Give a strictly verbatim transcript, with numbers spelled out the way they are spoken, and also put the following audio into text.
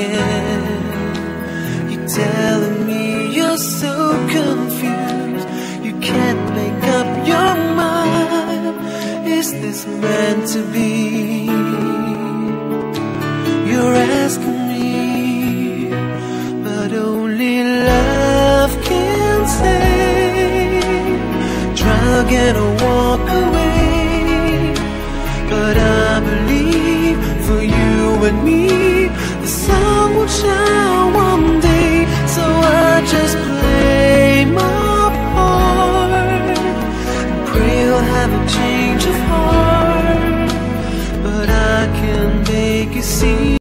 again. You're telling me you're so confused, you can't make up your mind. Is this meant to be? You're asking me, but only love can say. Drug and a walk away, but I believe for you and me the sun will shine one day. So I just play my part and pray you'll have a change of heart. But I can make you see